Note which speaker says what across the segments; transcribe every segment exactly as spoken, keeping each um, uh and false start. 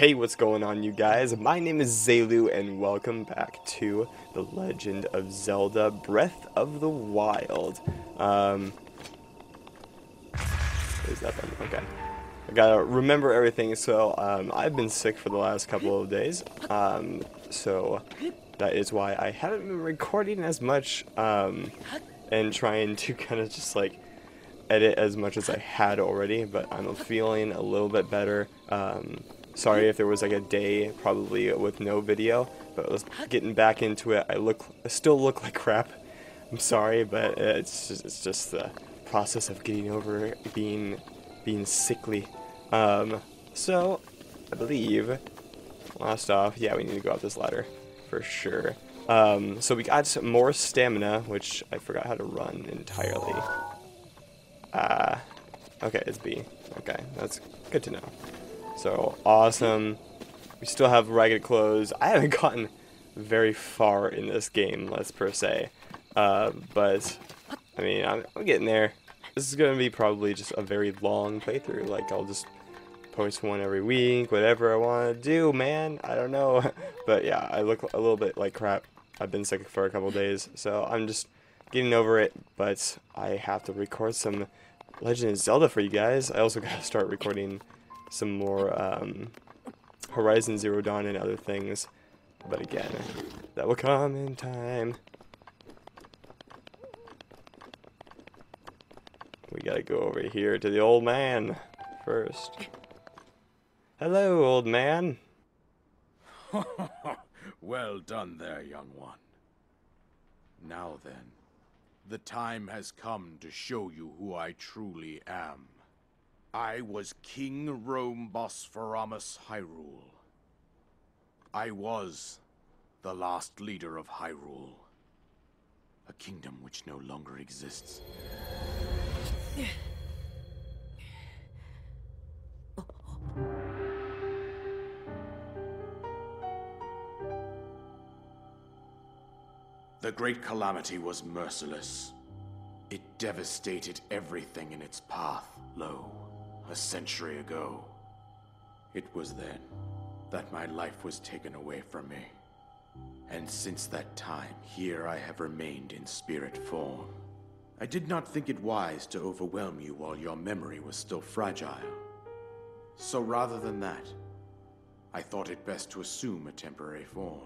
Speaker 1: Hey, what's going on, you guys? My name is Zaylu, and welcome back to The Legend of Zelda Breath of the Wild. Um, is that button? Okay. I gotta remember everything, so um, I've been sick for the last couple of days, um, so that is why I haven't been recording as much, um, and trying to kind of just, like, edit as much as I had already, but I'm feeling a little bit better. Um, sorry if there was like a day probably with no video, but let's getting back into it. I look, I still look like crap. I'm sorry, but it's just, it's just the process of getting over being being sickly. Um, so I believe last off, yeah, we need to go up this ladder for sure. Um, so we got some more stamina, which I forgot how to run entirely. Uh, okay, it's B. Okay, that's good to know. So, awesome. We still have ragged clothes. I haven't gotten very far in this game, let's per se. Uh, but, I mean, I'm, I'm getting there. This is going to be probably just a very long playthrough. Like, I'll just post one every week, whatever I want to do, man. I don't know. But, yeah, I look a little bit like crap. I've been sick for a couple days, so I'm just getting over it, but I have to record some Legend of Zelda for you guys. I also gotta start recording some more um, Horizon Zero Dawn and other things, but again, that will come in time. We gotta go over here to the old man first. Hello, old man.
Speaker 2: Well done there, young one. Now then, the time has come to show you who I truly am. I was King Rhoam Bosphoramus Hyrule. I was the last leader of Hyrule, a kingdom which no longer exists. The Great Calamity was merciless. It devastated everything in its path, lo, a century ago. It was then that my life was taken away from me. And since that time, here I have remained in spirit form. I did not think it wise to overwhelm you while your memory was still fragile. So rather than that, I thought it best to assume a temporary form.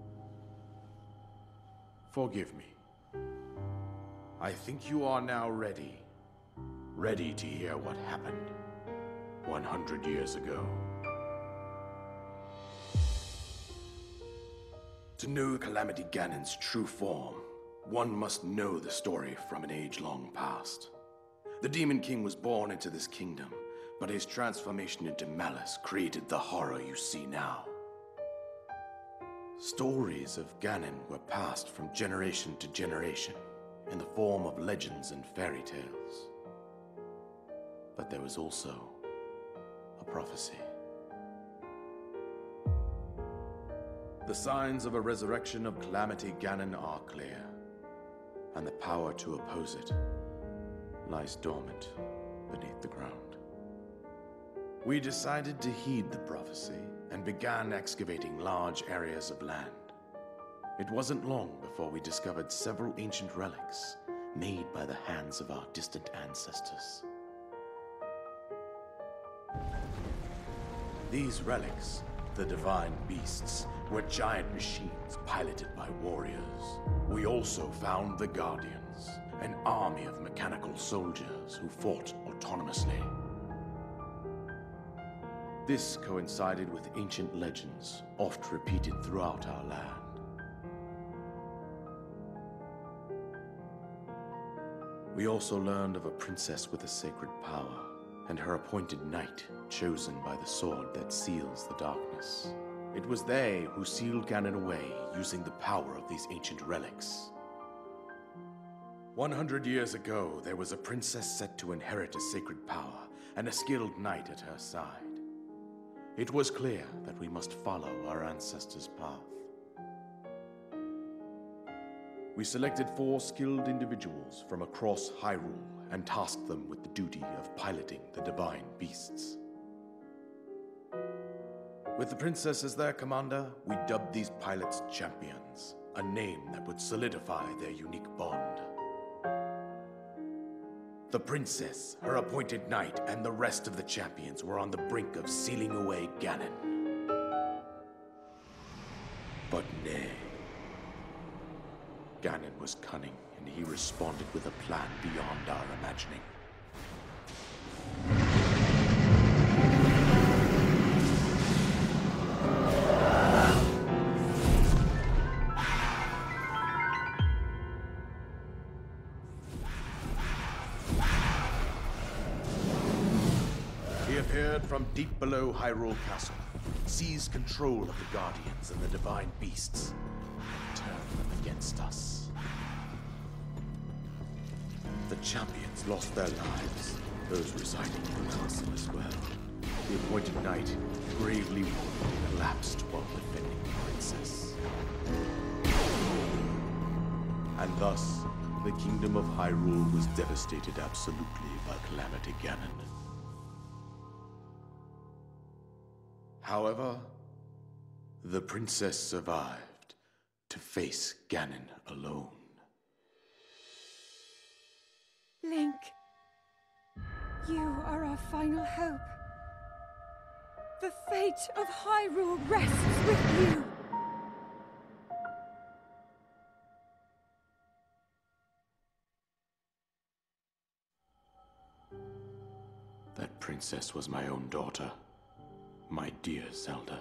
Speaker 2: Forgive me. I think you are now ready. Ready to hear what happened one hundred years ago. To know Calamity Ganon's true form, one must know the story from an age-long past. The Demon King was born into this kingdom, but his transformation into malice created the horror you see now. Stories of Ganon were passed from generation to generation in the form of legends and fairy tales. But there was also a prophecy. The signs of a resurrection of Calamity Ganon are clear, and the power to oppose it lies dormant beneath the ground. We decided to heed the prophecy and began excavating large areas of land. It wasn't long before we discovered several ancient relics made by the hands of our distant ancestors. These relics, the divine beasts, were giant machines piloted by warriors. We also found the Guardians, an army of mechanical soldiers who fought autonomously. This coincided with ancient legends, oft repeated throughout our land. We also learned of a princess with a sacred power, and her appointed knight, chosen by the sword that seals the darkness. It was they who sealed Ganon away using the power of these ancient relics. One hundred years ago, there was a princess set to inherit a sacred power, and a skilled knight at her side. It was clear that we must follow our ancestors' path. We selected four skilled individuals from across Hyrule and tasked them with the duty of piloting the divine beasts. With the princess as their commander, we dubbed these pilots champions, a name that would solidify their unique bond. The princess, her appointed knight, and the rest of the champions were on the brink of sealing away Ganon. But nay. Ganon was cunning, and he responded with a plan beyond our imagining. He appeared from deep below Hyrule Castle, seized control of the Guardians and the Divine Beasts, and turned them against us. The champions lost their lives, those residing in the castle as well. The appointed knight, gravely wounded, collapsed while defending the princess. And thus, the kingdom of Hyrule was devastated absolutely by Calamity Ganon. However, the princess survived to face Ganon alone.
Speaker 3: Link, you are our final hope. The fate of Hyrule rests with you.
Speaker 2: That princess was my own daughter. My dear Zelda.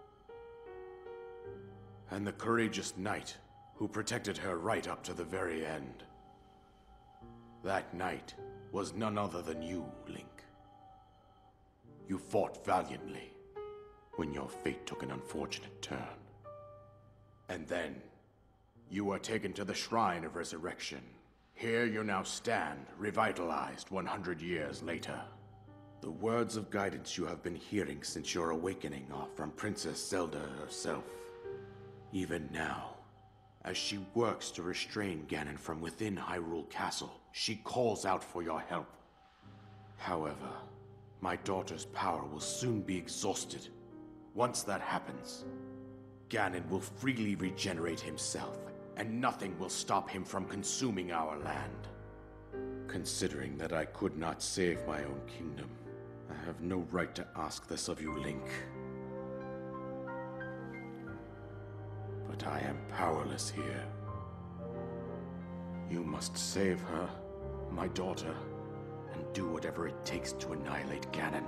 Speaker 2: And the courageous knight who protected her right up to the very end. That knight was none other than you, Link. You fought valiantly when your fate took an unfortunate turn. And then, you were taken to the Shrine of Resurrection. Here you now stand, revitalized one hundred years later. The words of guidance you have been hearing since your awakening are from Princess Zelda herself. Even now, as she works to restrain Ganon from within Hyrule Castle, she calls out for your help. However, my daughter's power will soon be exhausted. Once that happens, Ganon will freely regenerate himself, and nothing will stop him from consuming our land. Considering that I could not save my own kingdom, I have no right to ask this of you, Link. But I am powerless here. You must save her, my daughter, and do whatever it takes to annihilate Ganon.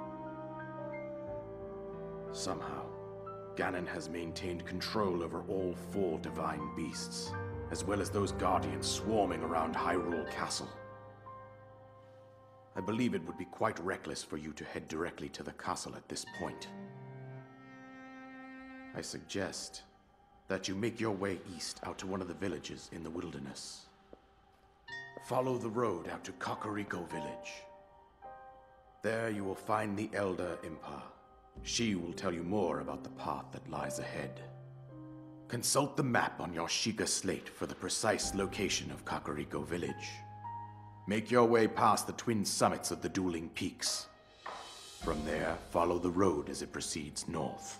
Speaker 2: Somehow, Ganon has maintained control over all four divine beasts, as well as those guardians swarming around Hyrule Castle. I believe it would be quite reckless for you to head directly to the castle at this point. I suggest that you make your way east out to one of the villages in the wilderness. Follow the road out to Kakariko Village. There you will find the Elder Impa. She will tell you more about the path that lies ahead. Consult the map on your Sheikah slate for the precise location of Kakariko Village. Make your way past the twin summits of the dueling peaks. From there, follow the road as it proceeds north.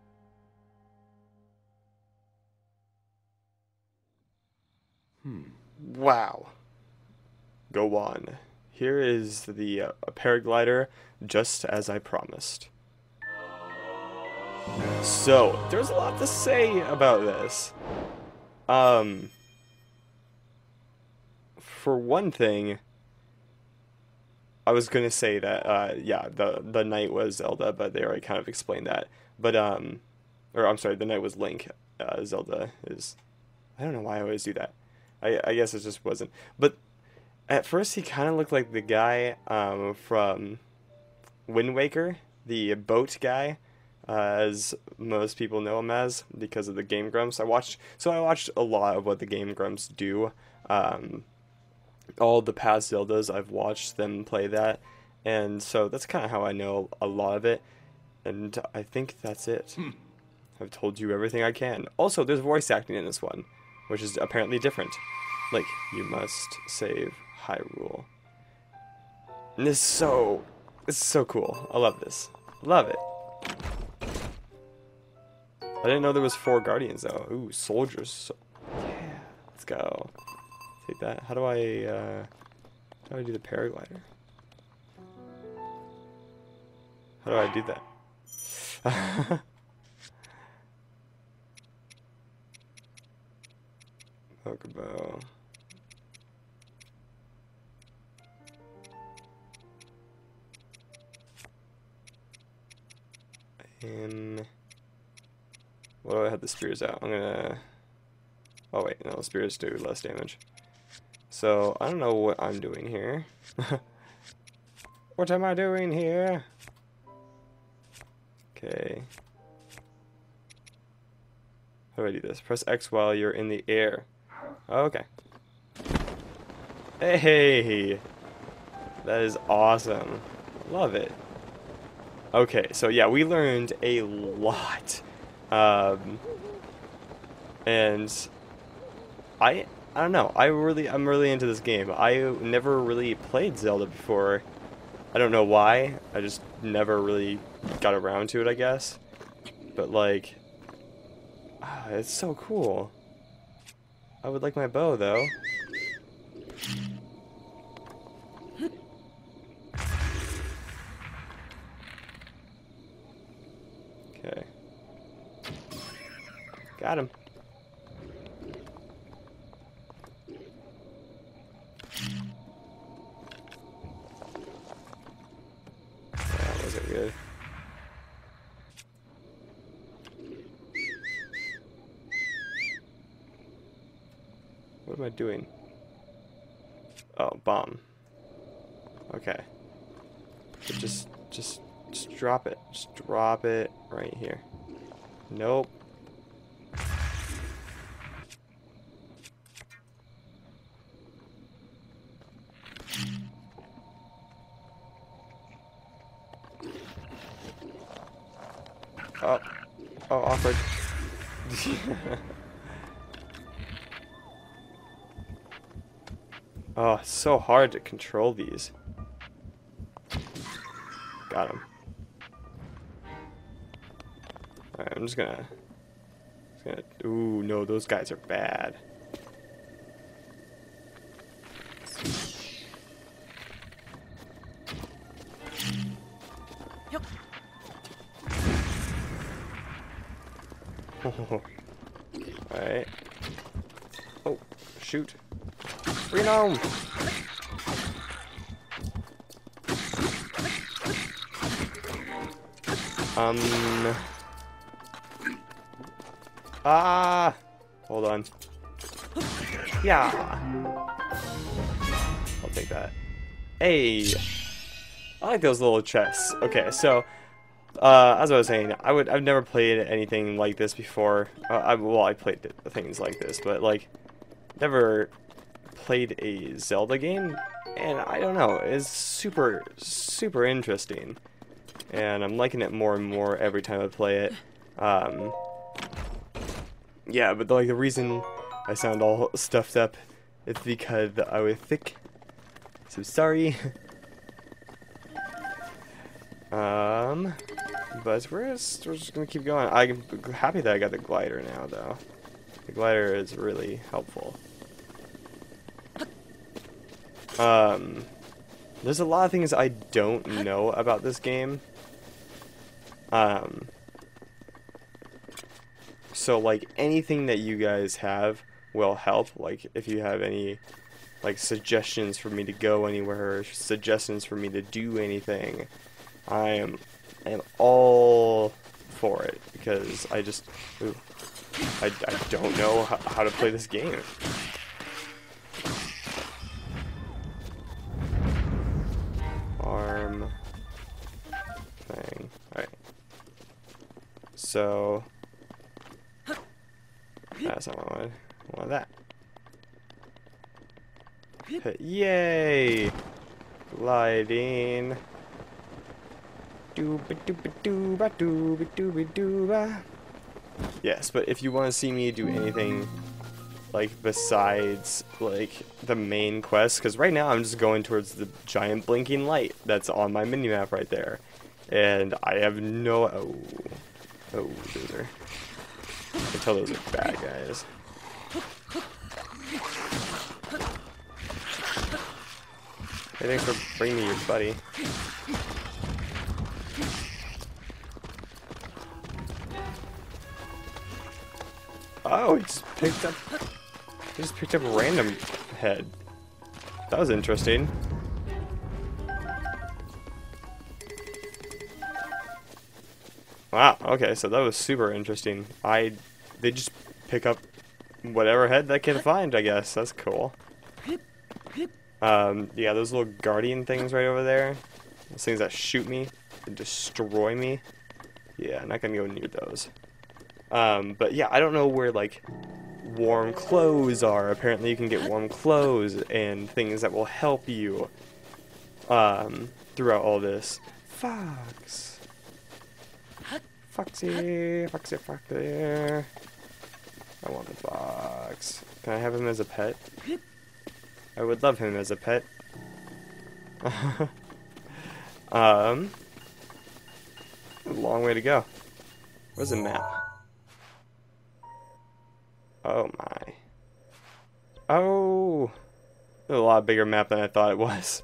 Speaker 1: Hmm. Wow. Go on. Here is the uh, paraglider, just as I promised. So, there's a lot to say about this. Um... For one thing, I was gonna say that, uh, yeah, the the knight was Zelda, but they already kind of explained that. But, um, or I'm sorry, the knight was Link. Uh, Zelda is, I don't know why I always do that. I, I guess it just wasn't. But at first he kind of looked like the guy, um, from Wind Waker, the boat guy, uh, as most people know him as, because of the Game Grumps. I watched, so I watched a lot of what the Game Grumps do, um, all the past Zeldas, I've watched them play that, and so that's kind of how I know a lot of it, and I think that's it. Hmm. I've told you everything I can. Also, there's voice acting in this one, which is apparently different. Like, you must save Hyrule. And this is so, this is so cool. I love this. Love it. I didn't know there was four guardians though. Ooh, soldiers. Yeah, let's go. Take that. How do I, uh, how do I do the paraglider? How do I do that? Pokeball. And what do I have the spears out? I'm gonna. Oh wait, no, the spears do less damage. So I don't know what I'm doing here. What am I doing here? Okay. How do I do this? Press X while you're in the air. Okay. Hey! That is awesome. Love it. Okay, so yeah, we learned a lot. Um, and I I don't know. I really I'm really into this game. I never really played Zelda before. I don't know why. I just never really got around to it, I guess. But like, ah, it's so cool. I would like my bow though. Okay. Got him. That wasn't good. What am I doing? Oh, bomb. Okay. So just, just, just drop it. Just drop it right here. Nope. Oh, oh, awkward. Oh, it's so hard to control these. Got him. Alright, I'm just gonna, just gonna. Ooh, no, those guys are bad.
Speaker 3: Yep.
Speaker 1: Alright. Oh, shoot. Reno! Um. Ah! Hold on. Yeah! I'll take that. Hey! I like those little chests. Okay, so. Uh, as I was saying, I would I've never played anything like this before. Uh, I, well, I played things like this, but like never played a Zelda game, and I don't know, it's super super interesting, and I'm liking it more and more every time I play it. Um, yeah, but like the reason I sound all stuffed up is because I was sick. So sorry. um. But we're just, we're just gonna keep going. I'm happy that I got the glider now, though. The glider is really helpful. Um, there's a lot of things I don't know about this game. Um, so like anything that you guys have will help. Like if you have any like suggestions for me to go anywhere, or suggestions for me to do anything, I am. I am all for it because I just ooh, I, I don't know how, how to play this game. Arm thing. Alright. So that's not what I wanted. I wanted that. Yay! Gliding. Yes, but if you want to see me do anything like besides like the main quest, because right now I'm just going towards the giant blinking light that's on my minimap right there, and I have no oh oh loser. I can tell those are bad guys. Hey, thanks for bringing me your buddy. Oh, he just picked up. He just picked up a random head. That was interesting. Wow. Okay, so that was super interesting. I they just pick up whatever head they can find. I guess that's cool. Um, yeah, those little guardian things right over there. Those things that shoot me and destroy me. Yeah, I'm not gonna go near those. Um, but yeah, I don't know where, like, warm clothes are. Apparently you can get warm clothes and things that will help you um, throughout all this. Fox. Foxy, Foxy, Foxy. I want the fox. Can I have him as a pet? I would love him as a pet. um, a long way to go. Where's the map? Oh my. Oh, a lot bigger map than I thought it was.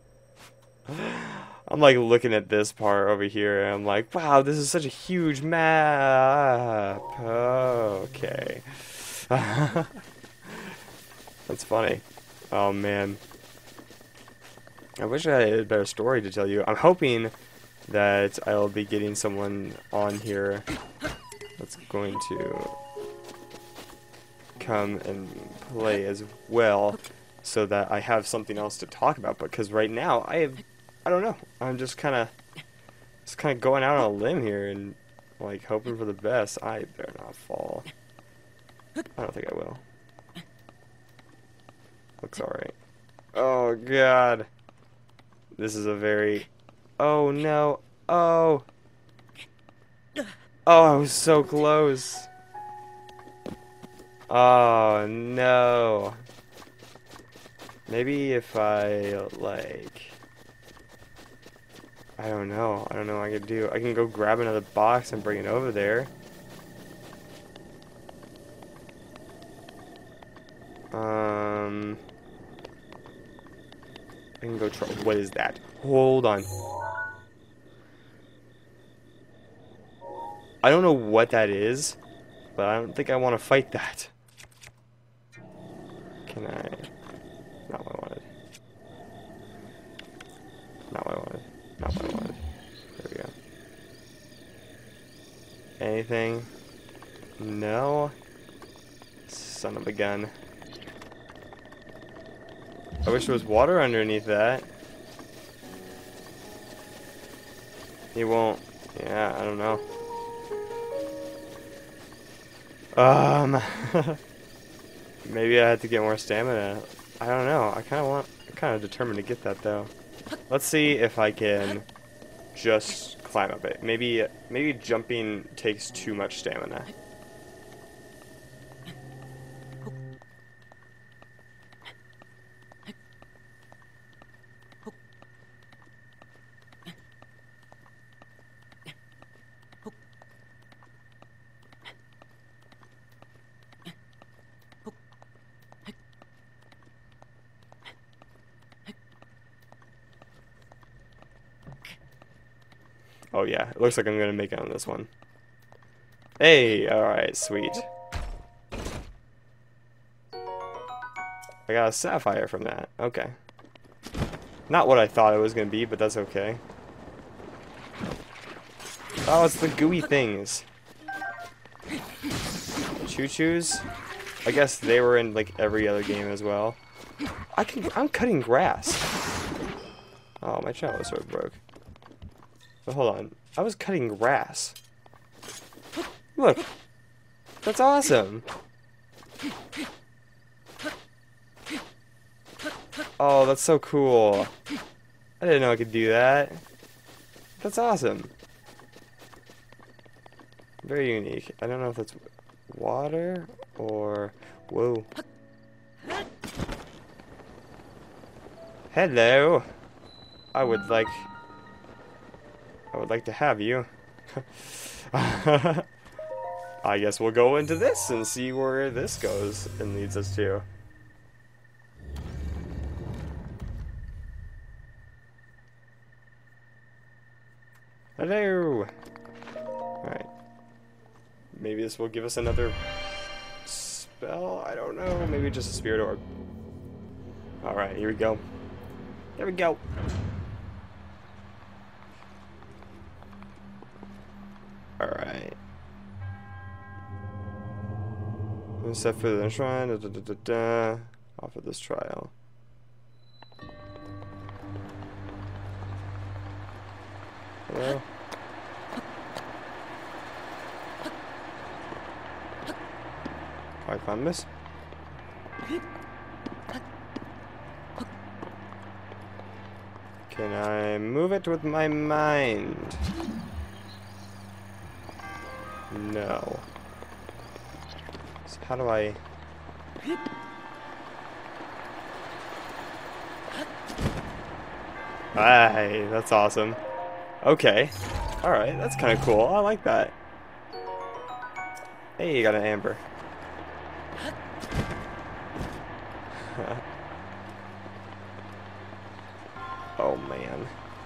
Speaker 1: I'm like looking at this part over here and I'm like, wow, this is such a huge map. Okay. That's funny. Oh man. I wish I had a better story to tell you. I'm hoping that I'll be getting someone on here that's going to come and play as well so that I have something else to talk about, because right now I have I don't know. I'm just kind of just kind of going out on a limb here and like hoping for the best. I better not fall. I don't think I will. Looks alright. Oh god. This is a very... Oh no. Oh. Oh, I was so close. Oh no. Maybe if I like... I don't know. I don't know what I could do. I can go grab another box and bring it over there. Um... I can go try... What is that? Hold on. I don't know what that is, but I don't think I want to fight that. Can I... Not what I wanted. Not what I wanted. Not what I wanted. There we go. Anything? No? Son of a gun. I wish there was water underneath that. He won't. Yeah, I don't know. Um, maybe I had to get more stamina. I don't know. I kind of want. I'm kind of determined to get that though. Let's see if I can just climb up it. Maybe, maybe jumping takes too much stamina. Oh yeah, it looks like I'm gonna make it on this one. Hey, alright, sweet. I got a sapphire from that. Okay. Not what I thought it was gonna be, but that's okay. Oh, it's the gooey things. Choo-choos? I guess they were in like every other game as well. I can I'm cutting grass. Oh, my cello sword broke. But hold on. I was cutting grass. Look. That's awesome. Oh, that's so cool. I didn't know I could do that. That's awesome. Very unique. I don't know if that's water or... Whoa. Hello. I would like... I would like to have you. I I guess we'll go into this and see where this goes and leads us to. Hello! Alright. Maybe this will give us another spell? I don't know. Maybe just a spirit orb. Alright, here we go. There we go. Alright. One step further than shrine. Da, da, da, da, da. Off of this trial. Hello? Can I climb this? Can I move it with my mind? No. So how do I... Hey, that's awesome. Okay. Alright, that's kind of cool. I like that. Hey, you got an amber. Oh, man.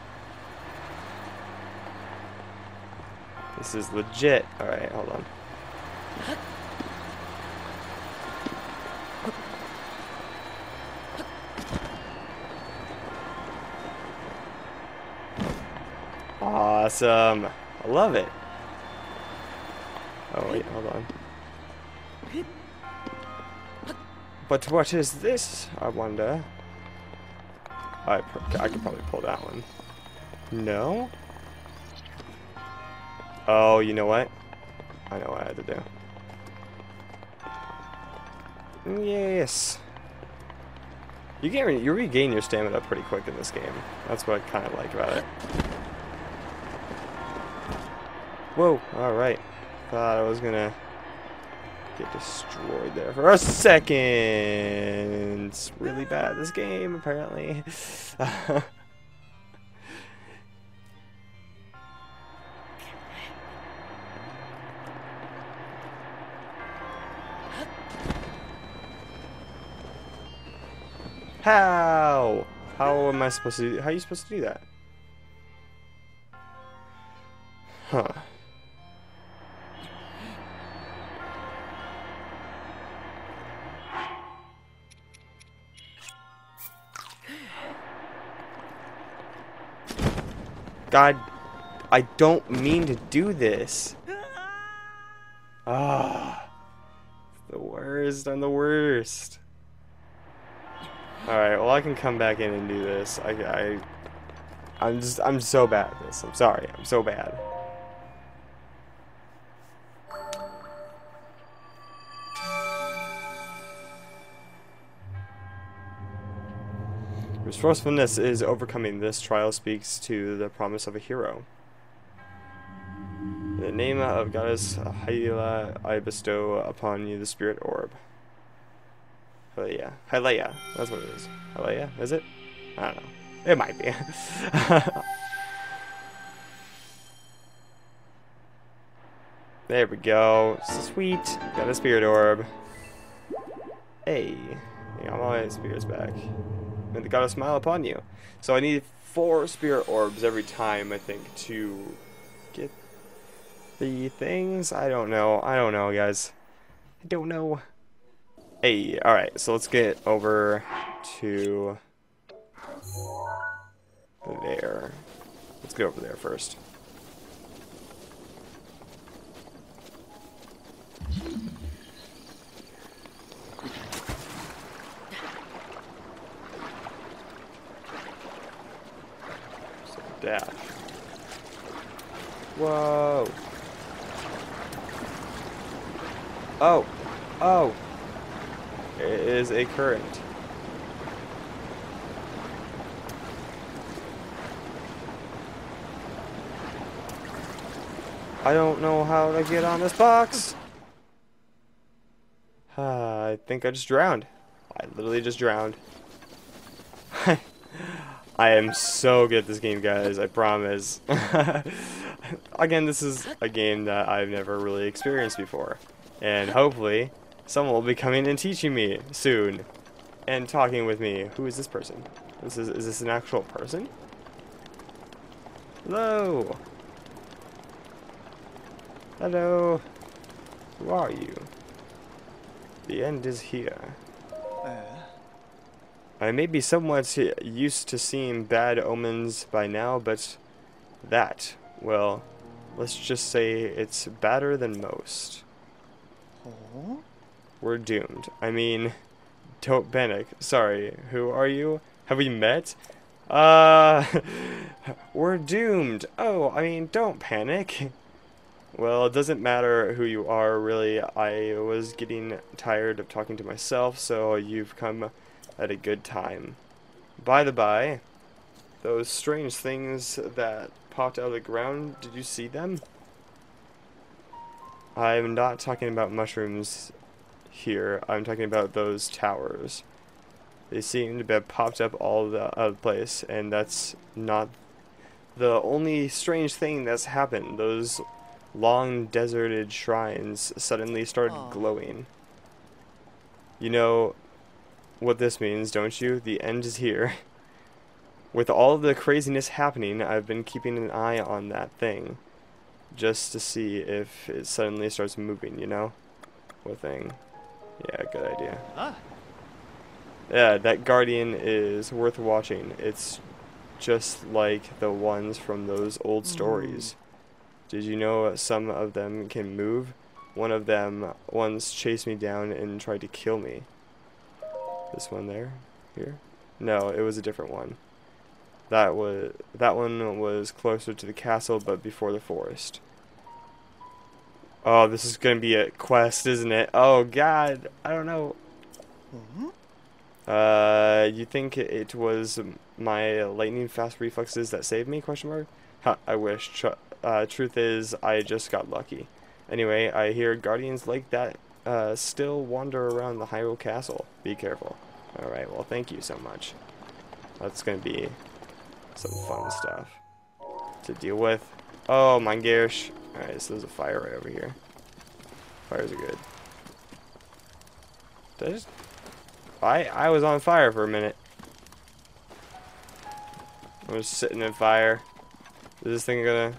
Speaker 1: This is legit. Alright, hold on. Awesome. I love it. Oh, wait, hold on. But what is this, I wonder? I, I could probably pull that one. No? Oh, you know what? I know what I had to do. Yes. You get re you regain your stamina pretty quick in this game. That's what I kind of like about it. Whoa! All right. Thought I was gonna get destroyed there for a second. It's really bad, this game, apparently. How? How am I supposed to do, how are you supposed to do that? Huh. God, I don't mean to do this. Ah, the worst. I'm the worst. All right, well I can come back in and do this. I, I, I'm just, I'm so bad at this. I'm sorry. I'm so bad. Resourcefulness is overcoming this trial speaks to the promise of a hero. In the name of Goddess Hyla, I bestow upon you the spirit orb. Hylia. Hylia. That's what it is. Hylia? Is it? I don't know. It might be. There we go. Sweet. Got a spirit orb. Hey. I got all my spirits back. And the goddess smile upon you. So I need four spirit orbs every time, I think, to get the things. I don't know. I don't know, guys. I don't know. Hey, alright, so let's get over to there. Let's get over there first. Dash. Whoa. Oh. Oh. It is a current. I don't know how to get on this box. Uh, I think I just drowned. I literally just drowned. I am so good at this game, guys, I promise. Again, this is a game that I've never really experienced before. And hopefully, someone will be coming and teaching me soon. And talking with me. Who is this person? This is, is this an actual person? Hello! Hello! Who are you? The end is here.
Speaker 4: Uh.
Speaker 1: I may be somewhat used to seeing bad omens by now, but that, well, let's just say it's badder than most.
Speaker 4: Oh?
Speaker 1: We're doomed. I mean, don't panic. Sorry, who are you? Have we met? Uh, we're doomed. Oh, I mean, don't panic. Well, it doesn't matter who you are, really. I was getting tired of talking to myself, so you've come at a good time. By the by, those strange things that popped out of the ground, did you see them? I'm not talking about mushrooms here. I'm talking about those towers. They seem to have popped up all the other place, and that's not the only strange thing that's happened. Those long deserted shrines suddenly started
Speaker 4: Aww.
Speaker 1: glowing. You know what this means, don't you? The end is here. With all the craziness happening, I've been keeping an eye on that thing, just to see if it suddenly starts moving, you know? What thing? Yeah, good idea.
Speaker 4: Ah.
Speaker 1: Yeah, that guardian is worth watching. It's just like the ones from those old stories. Did you know some of them can move? One of them once chased me down and tried to kill me. This one there? Here? No, it was a different one. That was that one was closer to the castle, but before the forest. Oh, this is gonna be a quest, isn't it? Oh God, I don't know.
Speaker 4: Mm-hmm.
Speaker 1: Uh, you think it was my lightning fast reflexes that saved me? Question mark. Huh, I wish. Tr uh, truth is, I just got lucky. Anyway, I hear guardians like that uh, still wander around the Hyrule Castle. Be careful. All right. Well, thank you so much. That's gonna be some fun stuff to deal with. Oh my gosh. All right. So there's a fire right over here. Fires are good. Did I just? I, I was on fire for a minute. I was sitting in fire. Is this thing gonna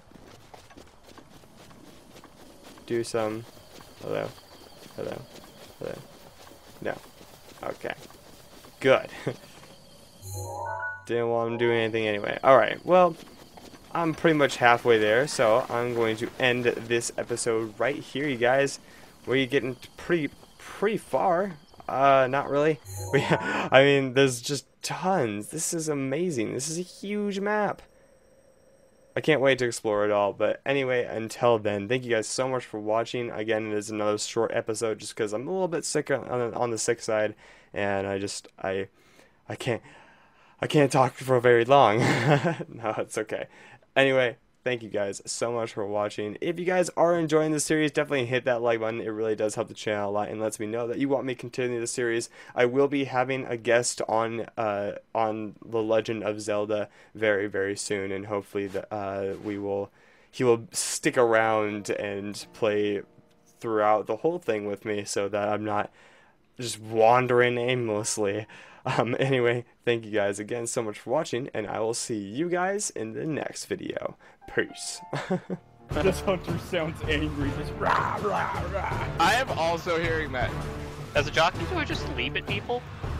Speaker 1: do some? Hello? Hello? Hello? No. Okay. Good. Didn't want him doing anything anyway. Alright, well, I'm pretty much halfway there, so I'm going to end this episode right here, you guys. We're getting pretty, pretty far. Uh, not really. We, I mean, there's just tons. This is amazing. This is a huge map. I can't wait to explore it all. But anyway, until then, thank you guys so much for watching. Again, it is another short episode just because I'm a little bit sick on, on, on the sick side, and I just I I can't I can't talk for very long. No, it's okay. Anyway, thank you guys so much for watching. If you guys are enjoying this series, definitely hit that like button. It really does help the channel a lot and lets me know that you want me to continue the series. I will be having a guest on uh, on The Legend of Zelda very, very soon, and hopefully the, uh, we will he will stick around and play throughout the whole thing with me so that I'm not just wandering aimlessly. Um, anyway, thank you guys again so much for watching, and I will see you guys in the next video. Peace.
Speaker 5: This hunter sounds angry. Just rah, rah, rah.
Speaker 6: I am also hearing that.
Speaker 7: As a jockey, do I just leap at people?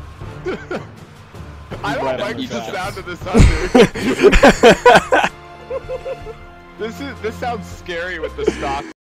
Speaker 6: I don't
Speaker 5: Right
Speaker 6: like
Speaker 5: on
Speaker 6: the
Speaker 5: the
Speaker 6: sound of this hunter. This is this sounds scary with the stock.